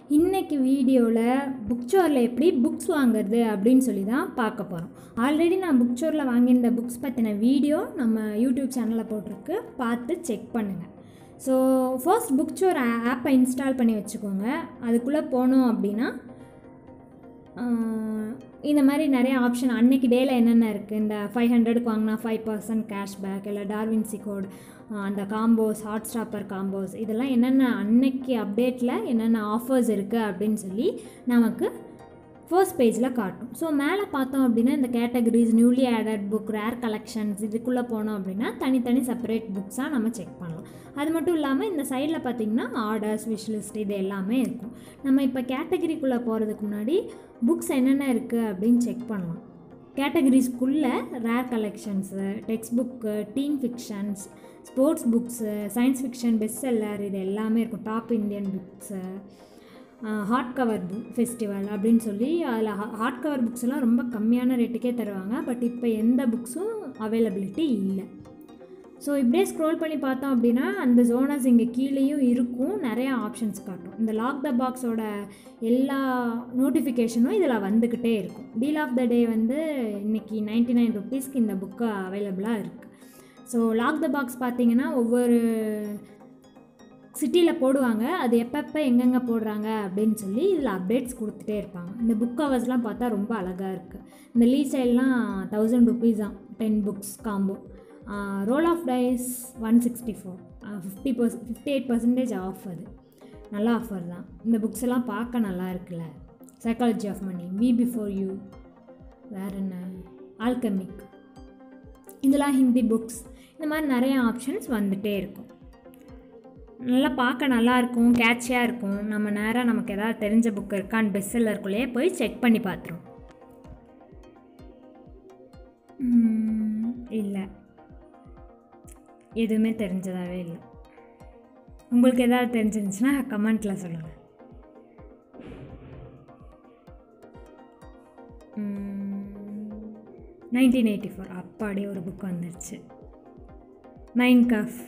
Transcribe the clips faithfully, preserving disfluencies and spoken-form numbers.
இன்றைக்கி வீடியோவில் புக்சோரில் எப்படி புக்ஸ் வாங்குறது அப்படின்னு சொல்லி தான் பார்க்க போகிறோம். ஆல்ரெடி நான் புக்சோரில் வாங்கியிருந்த புக்ஸ் பற்றின வீடியோ நம்ம யூடியூப் சேனலில் போட்டிருக்கு, பார்த்து செக் பண்ணுங்கள். ஸோ ஃபர்ஸ்ட் புக்சோர் ஆப்பை இன்ஸ்டால் பண்ணி வச்சுக்கோங்க. அதுக்குள்ளே போனோம் அப்படின்னா இந்த மாதிரி நிறைய ஆப்ஷன் அன்றைக்கி டேயில் என்னென்ன இருக்குது, இந்த ஃபைவ் ஹண்ட்ரடுக்கு வாங்கினா ஃபைவ் பர்சன்ட் கேஷ்பேக், இல்லை டார்வின்சி கோட், அந்த காம்போஸ், ஹாட் ஸ்டாப்பர் காம்போஸ், இதெல்லாம் என்னென்ன அன்னைக்கு அப்டேட்டில் என்னென்ன ஆஃபர்ஸ் இருக்குது அப்படின்னு சொல்லி நமக்கு ஃபர்ஸ்ட் பேஜில் காட்டும். ஸோ மேலே பார்த்தோம் அப்படின்னா இந்த categories, newly added book, rare collections, இதுக்குள்ளே போனோம் அப்படின்னா தனித்தனி செப்பரேட் புக்ஸாக நம்ம செக் பண்ணலாம். அது மட்டும் இல்லாமல் இந்த சைடில் பார்த்திங்கன்னா ஆர்டர்ஸ், விஷ்லிஸ்ட், இது எல்லாமே இருக்கும். நம்ம இப்போ கேட்டகரிக்குள்ளே போகிறதுக்கு முன்னாடி புக்ஸ் என்னென்ன இருக்குது அப்படின்னு செக் பண்ணலாம். கேட்டகரிஸ்க்குள்ளே rare collections, text book, teen fictions, sports books, science fiction, best seller, இது எல்லாமே இருக்கும். Top Indian books, hard cover book festival அப்படின்னு சொல்லி அதில் ஹார்ட் கவர் புக்ஸ் எல்லாம் ரொம்ப கம்மியான ரேட்டுக்கே தருவாங்க. பட் இப்போ எந்த புக்ஸும் அவைலபிலிட்டி இல்லை. ஸோ இப்படியே ஸ்க்ரோல் பண்ணி பார்த்தோம் அப்படின்னா அந்த ஜோனஸ் இங்கே கீழேயும் இருக்கும், நிறையா ஆப்ஷன்ஸ் காட்டும். இந்த லாக் த பாக்ஸோட எல்லா நோட்டிஃபிகேஷனும் இதில் வந்துக்கிட்டே இருக்கும். டீல் ஆஃப் த டே வந்து இன்றைக்கி நைன்ட்டி நைன் ருப்பீஸ்க்கு இந்த புக்கு அவைலபிளாக இருக்குது. ஸோ லாக் த பாக்ஸ் பார்த்திங்கன்னா ஒவ்வொரு சிட்டியில் போடுவாங்க, அது எப்பப்போ எங்கெங்கே போடுறாங்க அப்படின்னு சொல்லி இதில் அப்டேட்ஸ் கொடுத்துட்டே இருப்பாங்க. இந்த புக் கவர்ஸ்லாம் பார்த்தா ரொம்ப அழகாக இருக்குது. இந்த லீ சைட்லாம் தௌசண்ட் ருபீஸ் தான் ten books combo. Roll of dice one sixty four fifty percent fifty eight percentage off. அது நல்ல ஆஃபர் தான். இந்த புக்ஸ் எல்லாம் பார்க்க நல்லா இருக்குல்ல. Psychology of money, we before you, வேறு என்ன, ஆல்கமிக், இதெல்லாம் ஹிந்தி புக்ஸ். இந்த மாதிரி நிறைய ஆப்ஷன்ஸ் வந்துகிட்டே இருக்கும். நல்லா பார்க்க நல்லாயிருக்கும், கேட்சியாக இருக்கும். நம்ம நேராக நமக்கு எதாவது தெரிஞ்ச புக் இருக்கான்னு பெஸ்ட் செல்லருக்குள்ளேயே போய் செக் பண்ணி பார்த்துரும். இல்லை, எதுவுமே தெரிஞ்சதாகவே இல்லை. உங்களுக்கு எதாவது தெரிஞ்சிருந்துச்சுன்னா கமெண்ட்டில் சொல்லுங்கள். நைன்டீன் எயிட்டி ஃபோர் அப்பாடி ஒரு புக் வந்துருச்சு. Mein Kampf,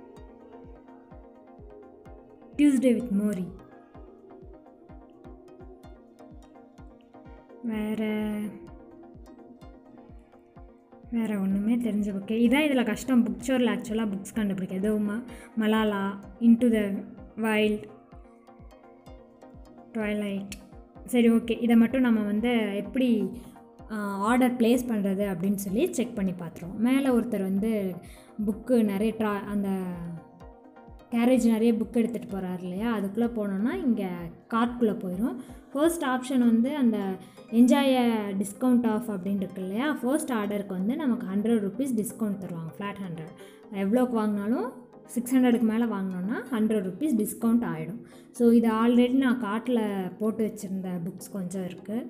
Tuesday with Morrie, வேறு வேறு ஒன்றுமே தெரிஞ்ச புக்கு இதான். இதில் கஷ்டம் புக்சோரில் ஆக்சுவலாக புக்ஸ் கண்டுபிடிக்க. ஏதோ ம Malala, into the wild, twilight. சரி, ஓகே, இதை மட்டும் நம்ம வந்து எப்படி ஆர்டர் ப்ளேஸ் பண்ணுறது அப்படின்னு சொல்லி செக் பண்ணி பார்த்துருவோம். மேலே ஒருத்தர் வந்து புக்கு நிறைய ட்ரா அந்த கேரேஜ் நிறைய புக் எடுத்துகிட்டு போகிறார் இல்லையா, அதுக்குள்ளே போனோன்னா இங்கே கார்ட்குள்ளே போயிடும். ஃபர்ஸ்ட் ஆப்ஷன் வந்து அந்த என்ஜாய் டிஸ்கவுண்ட் ஆஃப் அப்படின்னு இருக்கு இல்லையா, ஃபர்ஸ்ட் ஆர்டருக்கு வந்து நமக்கு ஹண்ட்ரட் ருபீஸ் டிஸ்கவுண்ட் தருவாங்க. ஃப்ளாட் ஹண்ட்ரட், எவ்வளோக்கு வாங்கினாலும் சிக்ஸ் ஹண்ட்ரடுக்கு மேலே வாங்கினோன்னா ஹண்ட்ரட் ருபீஸ் டிஸ்கவுண்ட் ஆகிடும். ஸோ இது ஆல்ரெடி நான் கார்ட்டில் போட்டு வச்சுருந்த புக்ஸ் கொஞ்சம் இருக்குது.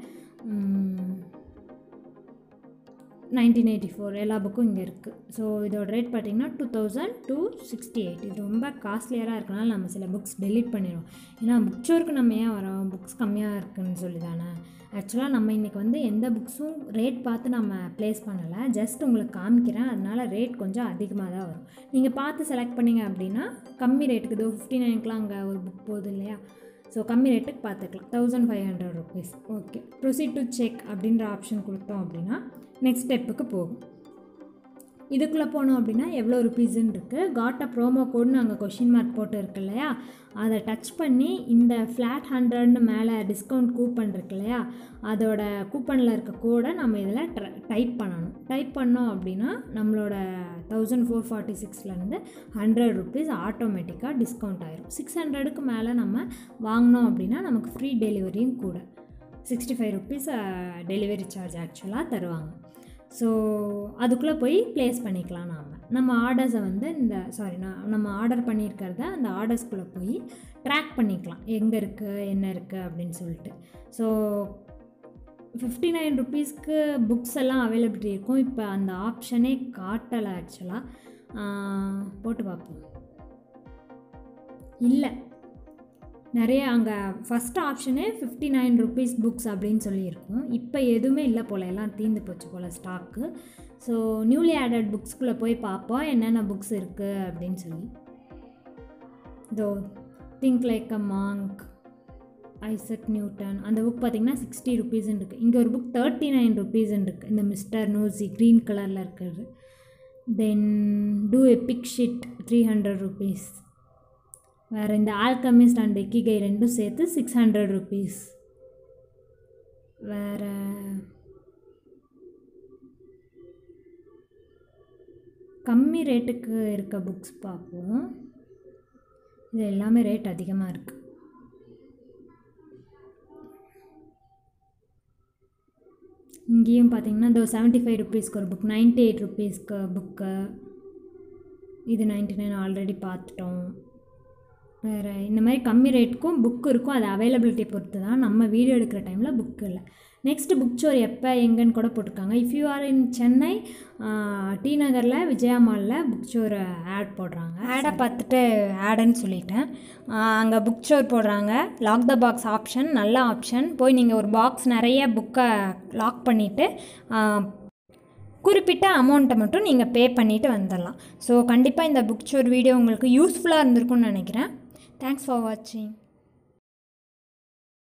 நைன்டீன் எயிட்டி ஃபோர் எல்லா புக்கும் இங்கே இருக்குது. ஸோ இதோட ரேட் பார்த்திங்கன்னா two thousand two sixty eight இது ரொம்ப காஸ்ட்லியராக இருக்கனால நம்ம சில புக்ஸ் டெலீட் பண்ணிடுவோம். ஏன்னா புக்சோருக்கு நம்ம ஏன் வரோம், புக்ஸ் கம்மியாக இருக்குதுன்னு சொல்லி தானே. ஆக்சுவலாக நம்ம இன்றைக்கி வந்து எந்த புக்ஸும் ரேட் பார்த்து நம்ம ப்ளேஸ் பண்ணலை, ஜஸ்ட் உங்களுக்கு காமிக்கிறேன். அதனால் ரேட் கொஞ்சம் அதிகமாக தான் வரும். நீங்கள் பார்த்து செலக்ட் பண்ணிங்க அப்படின்னா கம்மி ரேட்டுக்கு, இதோ ஃபிஃப்டி நைனுக்குலாம் அங்கே ஒரு புக் போகுது இல்லையா, ஸோ கம்மி ரேட்டுக்கு பார்த்துக்கலாம். Thousand five hundred rupees. Okay, proceed to check அப்படின்ற ஆப்ஷன் கொடுத்தோம் அப்படின்னா நெக்ஸ்ட் ஸ்டெப்புக்கு போகும். இதுக்குள்ளே போனோம் அப்படின்னா எவ்வளோ ருபீஸுன்னு இருக்குது. காட் அ ப்ரோமோ கோட்னு அங்கே கொஷின் மார்க் போட்டு இருக்கு இல்லையா, அதை டச் பண்ணி இந்த ஃப்ளாட் ஹண்ட்ரட்னு மேலே டிஸ்கவுண்ட் கூப்பன் இருக்கு இல்லையா, அதோட கூப்பனில் இருக்க கோடை நம்ம இதில் ட்ர டைப் பண்ணணும். டைப் பண்ணோம் அப்படின்னா நம்மளோட தௌசண்ட் ஃபோர் ஃபார்ட்டி சிக்ஸ்லேருந்து ஹண்ட்ரட் ருபீஸ் ஆட்டோமேட்டிக்காக டிஸ்கவுண்ட் ஆயிரும். சிக்ஸ் ஹண்ட்ரடுக்கு மேலே நம்ம வாங்கினோம் அப்படின்னா நமக்கு ஃப்ரீ டெலிவரியும் கூட sixty five rupees delivery charge ஆக்சுவலாக தருவாங்க. ஸோ அதுக்குள்ளே போய் ப்ளேஸ் பண்ணிக்கலாம். நாம் நம்ம ஆர்டர்ஸை வந்து இந்த சாரி நான் நம்ம ஆர்டர் பண்ணியிருக்கிறத அந்த ஆர்டர்ஸ்குள்ளே போய் ட்ராக் பண்ணிக்கலாம், எங்கே இருக்குது என்ன இருக்குது அப்படின்னு சொல்லிட்டு. ஸோ ஃபிஃப்டி நைன் ருபீஸ்க்கு புக்ஸ் எல்லாம் அவைலபிலிட்டி இருக்கும். இப்போ அந்த ஆப்ஷனே காட்டலை ஆக்சுவலாக. போட்டு பார்ப்போம். இல்லை, நிறைய அங்கே ஃபஸ்ட் ஆப்ஷனே ஃபிஃப்டி நைன் ருபீஸ் புக்ஸ் அப்படின்னு சொல்லியிருக்கும். இப்போ எதுவுமே இல்லை போல், எல்லாம் தீர்ந்து போச்சு போல் ஸ்டாக்கு. ஸோ நியூலி ஆடட் புக்ஸ்குள்ளே போய் பார்ப்போம் என்னென்ன புக்ஸ் இருக்குது அப்படின்னு சொல்லி. இதோ think like a monk, Isaac Newton அந்த புக் பார்த்திங்கன்னா சிக்ஸ்டி ருபீஸ்ன்னு இருக்குது. இங்கே ஒரு புக் தேர்ட்டி நைன் ருபீஸ்ன்னு இருக்குது. இந்த மிஸ்டர் நோசி க்ரீன் கலரில் இருக்கிறது. Then do epic shit three hundred rupees. வேறு இந்த ஆல்கமிஸ்ட் அண்ட் எக்கிகை ரெண்டும் சேர்த்து சிக்ஸ் ஹண்ட்ரட் ருபீஸ். வேறு கம்மி ரேட்டுக்கு இருக்க புக்ஸ் பார்ப்போம். இது எல்லாமே ரேட் அதிகமாக இருக்குது. இங்கேயும் பார்த்தீங்கன்னா இந்த செவன்ட்டி ஃபைவ் ருபீஸ்க்கு ஒரு புக், நைன்ட்டி எயிட் ருபீஸ்க்கு புக்கு, இது நைன்ட்டி நைன் ஆல்ரெடி பார்த்துட்டோம். வேறு இந்த மாதிரி கம்மி ரேட்டுக்கும் புக்கு இருக்கும். அது அவைலபிலிட்டி பொறுத்து தான். நம்ம வீடியோ எடுக்கிற டைமில் புக்கு இல்லை. நெக்ஸ்ட்டு புக்சோர் எப்போ எங்கன்னு கூட போட்டிருக்காங்க. If you are in Chennai T நகரில் விஜயா மாலில் புக்சோர் ஆட் போடுறாங்க. ஆடை பார்த்துட்டு ஆடுன்னு சொல்லிட்டேன். அங்கே புக்சோர் போடுறாங்க. லாக் த பாக்ஸ் ஆப்ஷன் நல்ல ஆப்ஷன். போய் நீங்கள் ஒரு பாக்ஸ் நிறைய புக்கை லாக் பண்ணிவிட்டு குறிப்பிட்ட அமௌண்ட்டை மட்டும் நீங்கள் பே பண்ணிவிட்டு வந்துடலாம். ஸோ கண்டிப்பாக இந்த புக்சோர் வீடியோ உங்களுக்கு யூஸ்ஃபுல்லாக இருந்திருக்கும்னு நினைக்கிறேன். தேங்க்ஸ் ஃபார் வாட்சிங்.